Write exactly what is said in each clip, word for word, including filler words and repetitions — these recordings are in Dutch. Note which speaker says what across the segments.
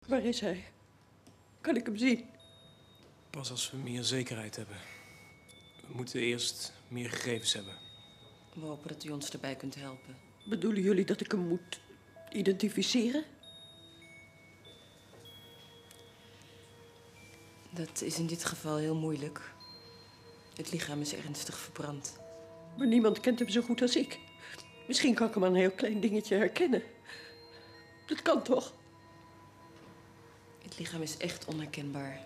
Speaker 1: Waar is hij? Kan ik hem zien?
Speaker 2: Pas als we meer zekerheid hebben. We moeten eerst meer gegevens hebben.
Speaker 3: We hopen dat u ons erbij kunt helpen.
Speaker 1: Bedoelen jullie dat ik hem moet identificeren?
Speaker 3: Dat is in dit geval heel moeilijk. Het lichaam is ernstig verbrand.
Speaker 1: Maar niemand kent hem zo goed als ik. Misschien kan ik hem aan een heel klein dingetje herkennen. Dat kan toch?
Speaker 3: Het lichaam is echt onherkenbaar.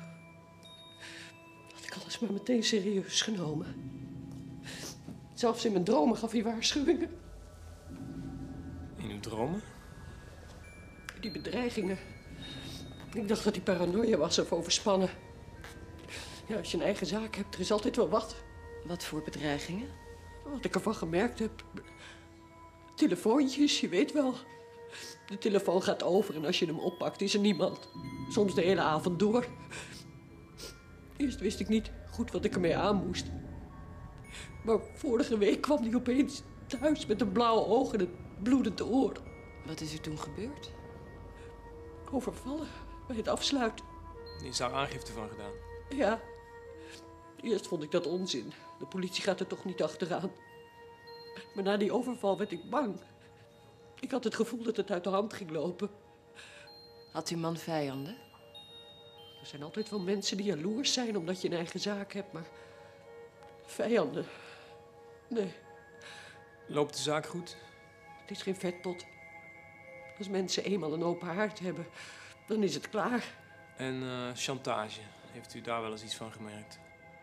Speaker 1: Had ik alles maar meteen serieus genomen. Zelfs in mijn dromen gaf hij waarschuwingen.
Speaker 2: In uw dromen?
Speaker 1: Die bedreigingen. Ik dacht dat hij paranoia was of overspannen. Ja, als je een eigen zaak hebt, er is altijd wel wat.
Speaker 3: Wat voor bedreigingen?
Speaker 1: Wat ik ervan gemerkt heb. Telefoontjes, je weet wel. De telefoon gaat over en als je hem oppakt is er niemand. Soms de hele avond door. Eerst wist ik niet goed wat ik ermee aan moest. Maar vorige week kwam hij opeens thuis met een blauwe oog en een bloedend oor.
Speaker 3: Wat is er toen gebeurd?
Speaker 1: Overvallen bij het afsluiten.
Speaker 2: Er is daar aangifte van gedaan.
Speaker 1: Ja. Eerst vond ik dat onzin. De politie gaat er toch niet achteraan. Maar na die overval werd ik bang. Ik had het gevoel dat het uit de hand ging lopen.
Speaker 3: Had uw man vijanden?
Speaker 1: Er zijn altijd wel mensen die jaloers zijn omdat je een eigen zaak hebt, maar... vijanden? Nee.
Speaker 2: Loopt de zaak goed?
Speaker 1: Het is geen vetpot. Als mensen eenmaal een open haard hebben, dan is het klaar.
Speaker 2: En uh, chantage. Heeft u daar wel eens iets van gemerkt?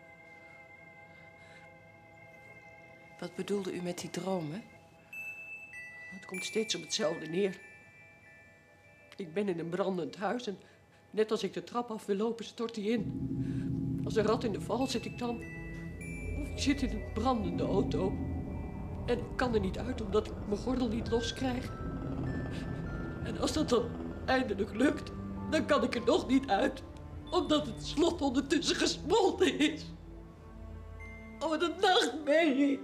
Speaker 3: Wat bedoelde u met die dromen?
Speaker 1: Het komt steeds op hetzelfde neer. Ik ben in een brandend huis en net als ik de trap af wil lopen, stort hij in. Als een rat in de val zit ik dan. Of ik zit in een brandende auto. En ik kan er niet uit omdat ik mijn gordel niet loskrijg. En als dat dan eindelijk lukt, dan kan ik er nog niet uit. Omdat het slot ondertussen gesmolten is. Oh, wat een nachtmerrie.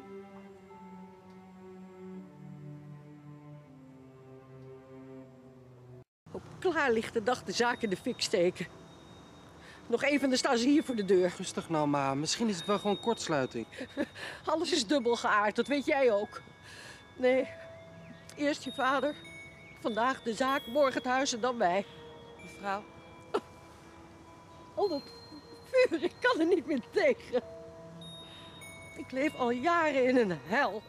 Speaker 1: Op klaarlichte dag de zaak in de fik steken. Nog even, dan staan ze hier voor de deur.
Speaker 4: Rustig nou, ma. Misschien is het wel gewoon kortsluiting.
Speaker 1: Alles is dubbel geaard, dat weet jij ook. Nee, eerst je vader, vandaag de zaak, morgen het huis en dan wij.
Speaker 3: Mevrouw?
Speaker 1: Oh, dat vuur, ik kan er niet meer tegen. Ik leef al jaren in een hel.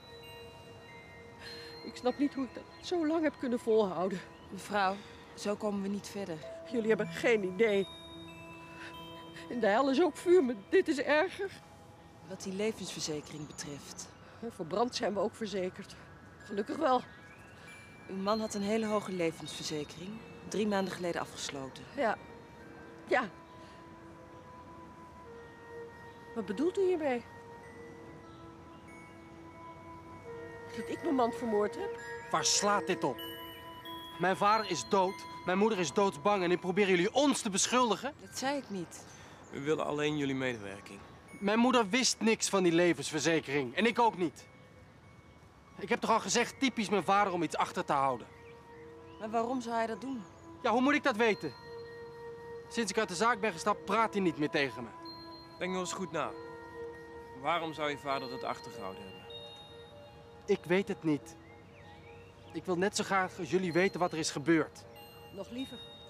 Speaker 1: Ik snap niet hoe ik dat zo lang heb kunnen volhouden.
Speaker 3: Mevrouw, zo komen we niet verder.
Speaker 1: Jullie hebben geen idee. In de hel is ook vuur, maar dit is erger.
Speaker 3: Wat die levensverzekering betreft.
Speaker 1: Voor brand zijn we ook verzekerd. Gelukkig wel.
Speaker 3: Uw man had een hele hoge levensverzekering. Drie maanden geleden afgesloten.
Speaker 1: Ja. Ja. Wat bedoelt u hiermee? Dat ik mijn man vermoord heb?
Speaker 4: Waar slaat dit op? Mijn vader is dood, mijn moeder is doodsbang en nu proberen jullie ons te beschuldigen?
Speaker 3: Dat zei ik niet.
Speaker 2: We willen alleen jullie medewerking.
Speaker 4: Mijn moeder wist niks van die levensverzekering en ik ook niet. Ik heb toch al gezegd, typisch mijn vader om iets achter te houden.
Speaker 3: Maar waarom zou hij dat doen?
Speaker 4: Ja, hoe moet ik dat weten? Sinds ik uit de zaak ben gestapt, praat hij niet meer tegen me.
Speaker 2: Denk nog eens goed na. Waarom zou je vader dat achtergehouden hebben?
Speaker 4: Ik weet het niet. Ik wil net zo graag als jullie weten wat er is gebeurd.
Speaker 1: Nog liever.